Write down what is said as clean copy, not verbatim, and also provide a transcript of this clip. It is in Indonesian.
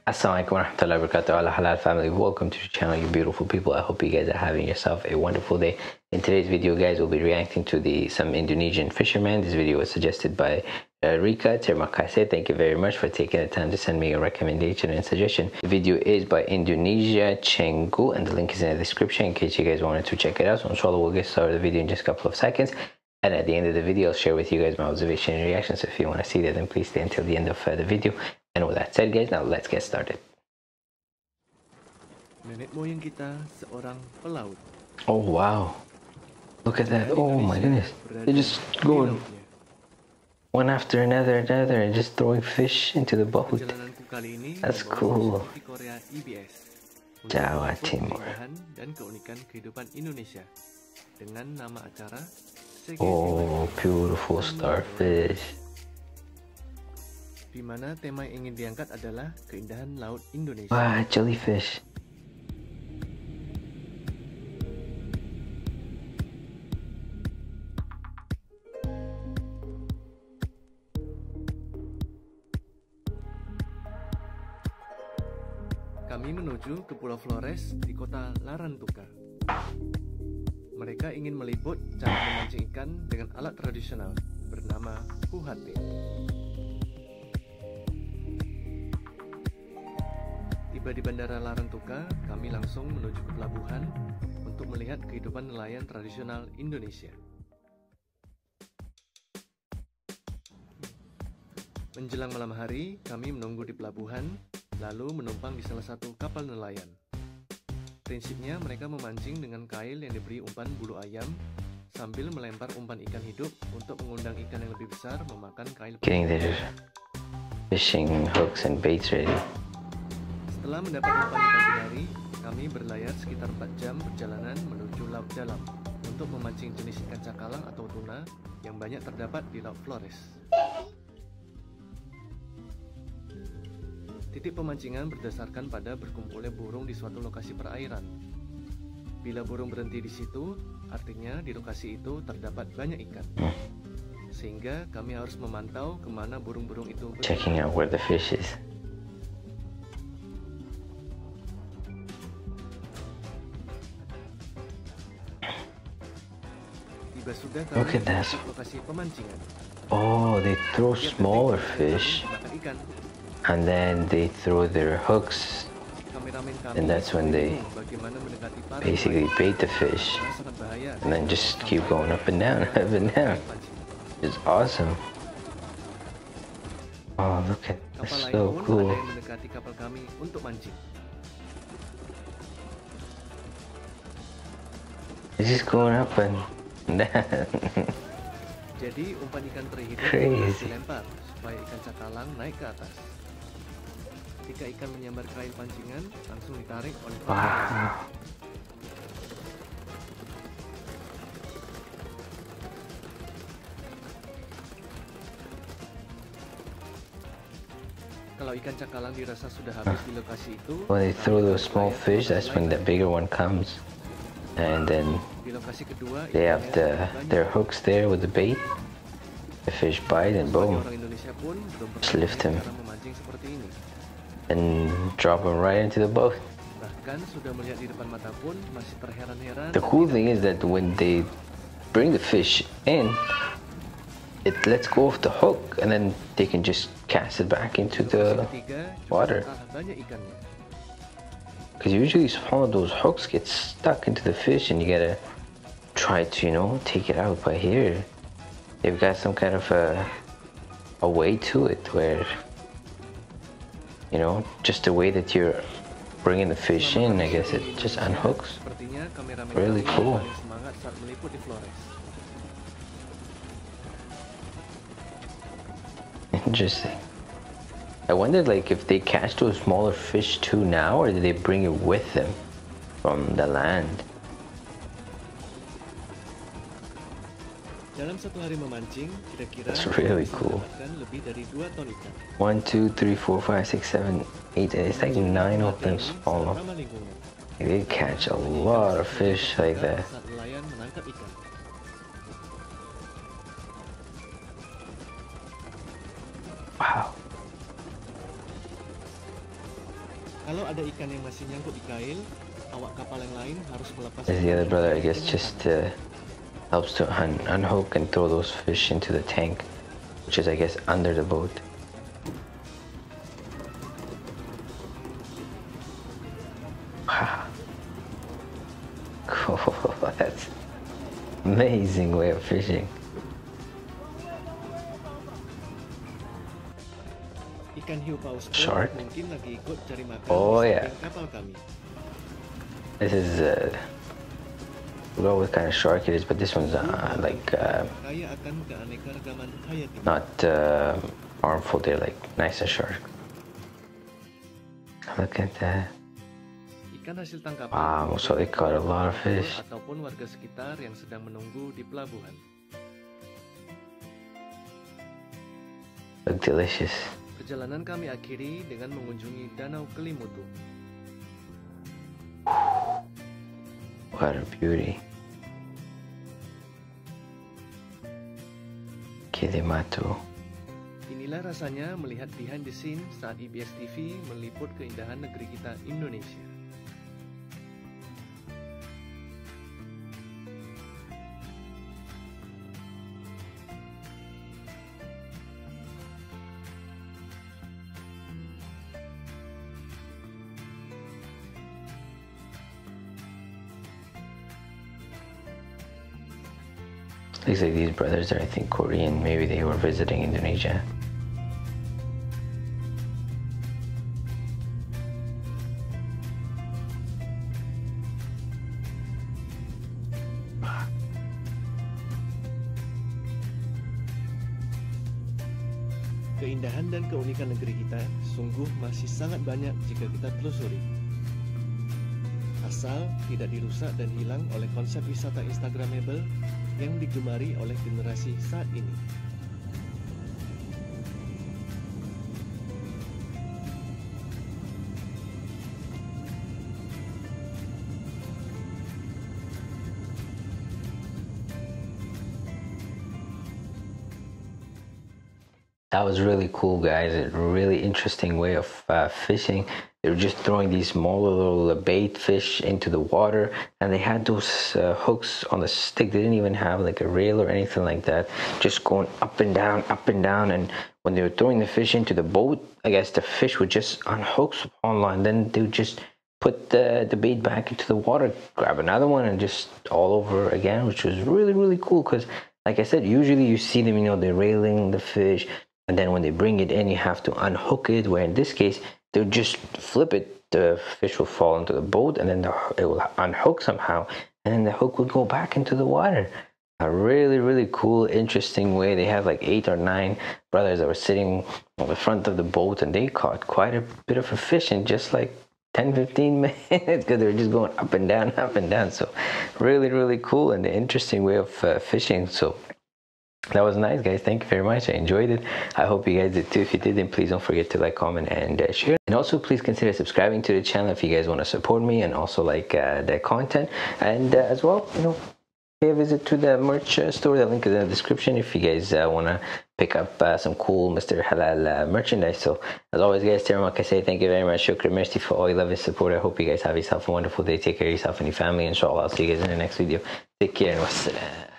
Assalamualaikum warahmatullahi wabarakatuh, ala halal family. Welcome to the channel, you beautiful people. I hope you guys are having yourself a wonderful day. In today's video, guys, we'll be reacting to some Indonesian fishermen. This video was suggested by Rika. Terima kasih. Thank you very much for taking the time to send me a recommendation and suggestion. The video is by Indonesia Cenggu, and the link is in the description in case you guys wanted to check it out. So inshallah, we'll get started the video in just a couple of seconds. And at the end of the video, I'll share with you guys my observation and reactions. So if you want to see that, then please stay until the end of the video. And with that said, guys, now let's get started. Nenek moyang kita seorang pelaut. Oh wow, look at that. Oh my goodness, they're just going one after another and just throwing fish into the boat. That's cool. Jawa Timur. Dan keunikan kehidupan Indonesia dengan nama acara Oh, beautiful starfish. Di mana tema yang ingin diangkat adalah keindahan laut Indonesia. Wah, jellyfish. Kami menuju ke Pulau Flores di kota Larantuka. Mereka ingin meliput cara memancing ikan dengan alat tradisional bernama Puhate. Tiba di Bandara Larantuka, kami langsung menuju ke pelabuhan untuk melihat kehidupan nelayan tradisional Indonesia. Menjelang malam hari, kami menunggu di pelabuhan, lalu menumpang di salah satu kapal nelayan. Prinsipnya mereka memancing dengan kail yang diberi umpan bulu ayam sambil melempar umpan ikan hidup untuk mengundang ikan yang lebih besar memakan kail. Getting their fishing hooks and baits ready. Setelah mendapat umpan di pagi hari, kami berlayar sekitar 4 jam perjalanan menuju laut dalam untuk memancing jenis ikan cakalang atau tuna yang banyak terdapat di Laut Flores. Titik pemancingan berdasarkan pada berkumpulnya burung di suatu lokasi perairan. Bila burung berhenti di situ, artinya di lokasi itu terdapat banyak ikan. Sehingga kami harus memantau kemana burung-burung itu berada. Checking out where the fish is. Tiba sudah kami Look at that. di lokasi pemancingan. Oh, they throw smaller fish. Ikan. And then they throw their hooks, and that's when they basically bait the fish, and then just keep going up and down, up and down. It's awesome. Oh, look at this, so cool. It's just going up and down. Jadi umpan ikan teri hidup dilempar supaya ikan cakalang naik ke atas. Ketika ikan menyambar kail pancingan, langsung ditarik oleh Wow. Kalau ikan cakalang dirasa sudah habis di lokasi itu, When they throw those small fish, that's when the bigger one comes. And then di lokasi kedua, they have their hooks there with the bait. The fish bite and boom, orang Indonesia pun belum just lift him cara memancing seperti ini. and drop him right into the boat. Bahkan sudah melihat di depan mata pun masih terheran-heran. The cool thing is that when they bring the fish in, it lets go of the hook and then they can just cast it back into the water. Banyak ikannya. Because usually some of those hooks get stuck into the fish and you gotta try to, take it out. But here, they've got some kind of a way to it where, just the way that you're bringing the fish in, I guess it just unhooks. Really cool. Interesting. I wondered if they catch those smaller fish too now, or did they bring it with them from the land? Dalam satu hari memancing, kira-kira That's really cool. lebih dari 2 ton ikan. 1, 2, 3, 4, 5, 6, 7, 8. It's like 9 of them small. They catch a lot of fish like that. Saat nelayan menangkap ikan. Wow. Kalau ada ikan yang masih nyangkut di kail, awak kapal yang lain harus melepas. There's the other brother, I guess, just helps to unhook and throw those fish into the tank, which is, I guess, under the boat. Wow. Cool. That's amazing way of fishing. Ikan hiu paus Shark? mungkin lagi ikut cari makan Oh, di yeah. samping kapal kami. This is I forgot what kind of shark it is, but this one's like Kaya akan keanekaragaman hayati. not harmful. They're like nice and shark. Look at that. Ikan hasil tangkapan. Wow, so they caught a lot of fish. Ataupun warga sekitar yang sedang menunggu di pelabuhan. Look delicious. Perjalanan kami akhiri dengan mengunjungi Danau Kelimutu. What a beauty. Kilimatu. Inilah rasanya melihat behind the scene saat IBS TV meliput keindahan negeri kita Indonesia. Looks like these brothers are, I think, Korean. Maybe they were visiting Indonesia. Keindahan dan keunikan negeri kita sungguh masih sangat banyak jika kita telusuri. Asal tidak dirusak dan hilang oleh konsep wisata Instagramable yang digemari oleh generasi saat ini. That was really cool, guys. A really interesting way of fishing. They were just throwing these small little bait fish into the water, and they had those hooks on the stick. They didn't even have like a rail or anything like that. Just going up and down, up and down. And when they were throwing the fish into the boat, I guess the fish would just unhook on line. Then they would just put the bait back into the water, grab another one, and just all over again, which was really, really cool. Because, like I said, usually you see them, you know, they're railing the fish. And then when they bring it in, you have to unhook it, where in this case, they'll just flip it. The fish will fall into the boat, and then it will unhook somehow, and then the hook will go back into the water. A really, really cool, interesting way. They have like 8 or 9 brothers that were sitting on the front of the boat, and they caught quite a bit of a fish in just like 10-15 minutes because they're just going up and down, up and down. So really, really cool and an interesting way of fishing. So that was nice, guys. Thank you very much. I enjoyed it. I hope you guys did too. If you did, then please don't forget to like, comment, and share. And also, please consider subscribing to the channel if you guys want to support me and also like the content. And as well, you know, pay a visit to the merch store. The link is in the description if you guys want to pick up some cool Mr. Halal merchandise. So, as always, guys, Terima kasih. Thank you very much. Shukran, merci for all your love and support. I hope you guys have yourself a wonderful day. Take care of yourself and your family. Inshallah, I'll see you guys in the next video. Take care and wassalam.